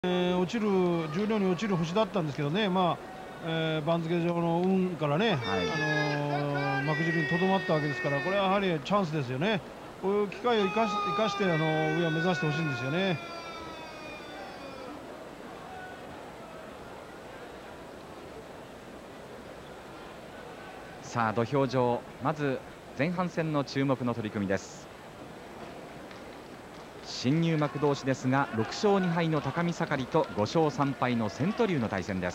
落ちる重量に落ちる星だったんですけどね、番付上の運からね、幕尻にとどまったわけですから、これはやはりチャンスですよね。こういう機会を生かして上を目指してほしいんですよね。 さあ土俵上、まず前半戦の注目の取組です。新入幕同士ですが、6勝2敗の高見盛と5勝3敗の千斗龍の対戦です。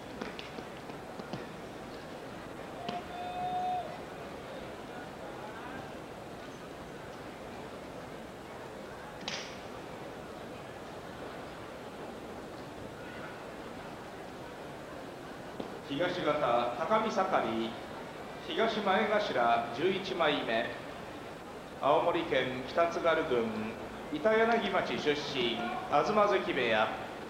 東方高見盛、東前頭11枚目、青森県北津軽郡板柳町出身、東関部屋。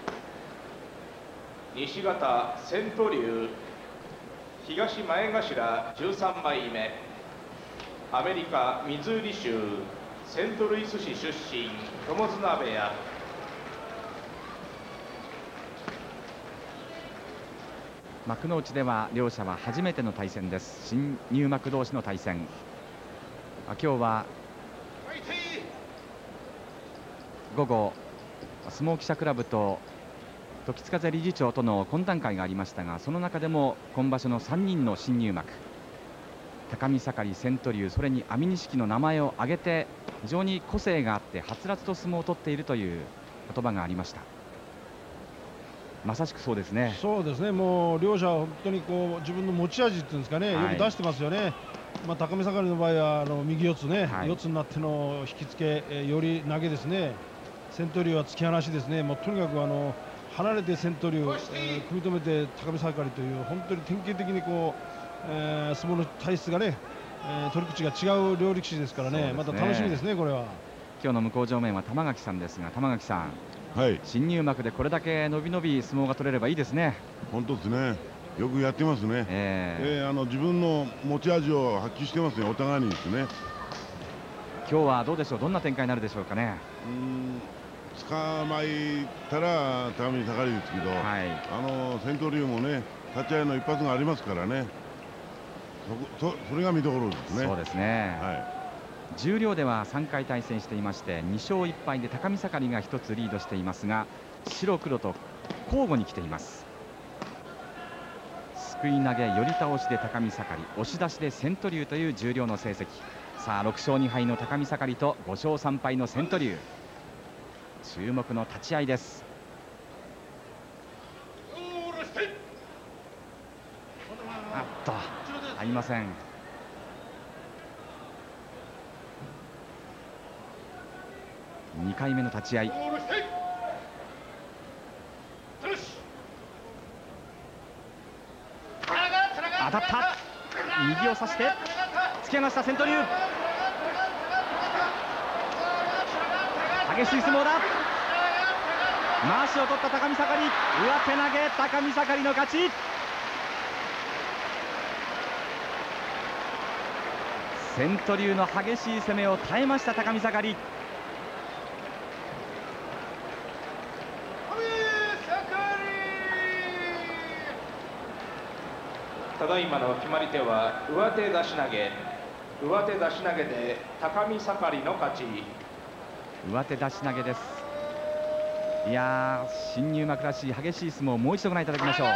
西方千斗龍、東前頭13枚目、アメリカミズーリ州セントルイス市出身、友綱部屋。 幕内では両者は初めての対戦です。新入幕同士の対戦。今日は午後、相撲記者クラブと時津風理事長との懇談会がありましたが、その中でも今場所の3人の新入幕、高見盛、千斗龍、それに安美錦の名前を挙げて、非常に個性があってはつらつと相撲を取っているという言葉がありました。まさしくそうですね。 そうですね、もう両者本当にこう自分の持ち味っていうんですかね、よく出してますよね。高見盛の場合は右四つね、四つになっての引き付け、より投げですね。千斗龍は突き放しですね。もうとにかく離れて千斗龍、組み止めて高見盛という本当に典型的にこう、相撲の体質がね、取り口が違う両力士ですからね、また楽しみですね、これは。 今日の向正面は玉垣さんですが、玉垣さん、新入幕でこれだけ伸び伸び相撲が取れればいいですね。 本当ですね。よくやってますね。自分の持ち味を発揮してますね、お互いにですね。 今日はどうでしょう、どんな展開になるでしょうかね。 捕まえたら高見盛ですけど、千斗龍もね、立ち合いの一発がありますからね、それが見どころですね。 そうですね、十両では3回対戦していまして、2勝1敗で高見盛が1つリードしていますが、白黒と交互に来ています。すくい投げ、寄り倒しで高見盛、押し出しで千斗龍という十両の成績。さあ6勝2敗の高見盛と5勝3敗の千斗龍、注目の立ち合いです。合いません。2回目の立ち合い、当たった、右を差して突き放した千斗龍、激しい相撲だ。まわしを取った高見盛、上手投げ、高見盛の勝ち。千斗龍の激しい攻めを耐えました高見盛。 ただいまの決まり手は上手出し投げ、上手出し投げで高見盛の勝ち。 上手出し投げです。いやー、新入幕らしい激しい相撲をもう一度ご覧いただきましょう。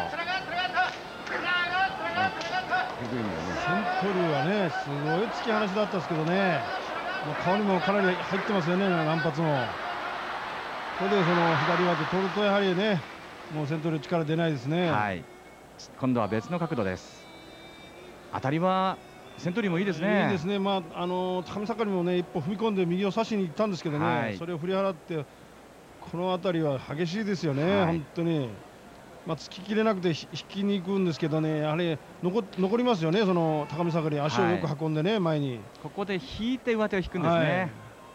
千斗龍はね、すごい突き放しだったんですけどね、もう顔にもかなり入ってますよね、何発も。これでその左上手取るとやはりね、もう千斗龍力出ないですね。 今度は別の角度です。当たりは千斗龍もいいですね。 いいですね。高見盛もね、一歩踏み込んで右を差しに行ったんですけどね、それを振り払って、この辺りは激しいですよね、本当に。突ききれなくて引きに行くんですけどね、やはり残りますよね、その高見盛、足をよく運んでね、前に。 ここで引いて上手を引くんですね。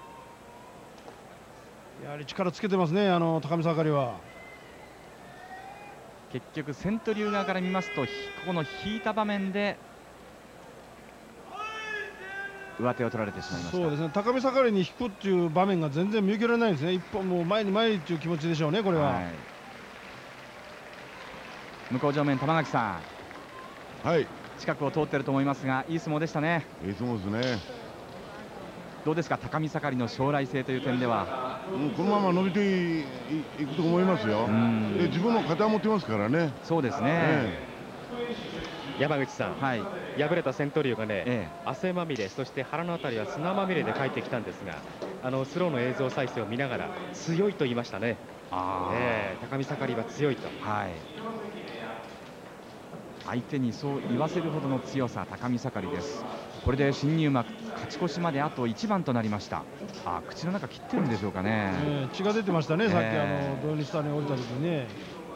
やはり力つけてますね、高見盛は。 結局千斗龍側から見ますと、ここの引いた場面で上手を取られてしまいました。 そうですね、高見盛に引くっていう場面が全然見受けられないんですね。一本もう前に前にっていう気持ちでしょうね、これは。はい、 向正面、玉垣さん、はい、 近くを通っていると思いますが、いい相撲でしたね。 いい相撲ですね。 どうですか、高見盛の将来性という点では。 このまま伸びていくと思いますよ。で、自分の肩を持ってますからね。 そうですね。 山口さん、はい、敗れたセントリューがね、汗まみれ、そして腹のあたりは砂まみれで帰ってきたんですが、スローの映像再生を見ながら強いと言いましたね。高見盛は強いと。はい、 相手にそう言わせるほどの強さ、高見盛です。これで新入幕勝ち越しまであと1番となりました。口の中切ってるんでしょうかね。 血が出てましたね、さっき土俵に下に降りた時にね。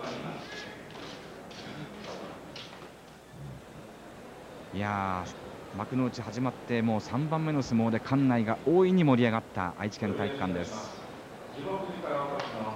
いやー、幕内始まってもう3番目の相撲で館内が大いに盛り上がった愛知県体育館です。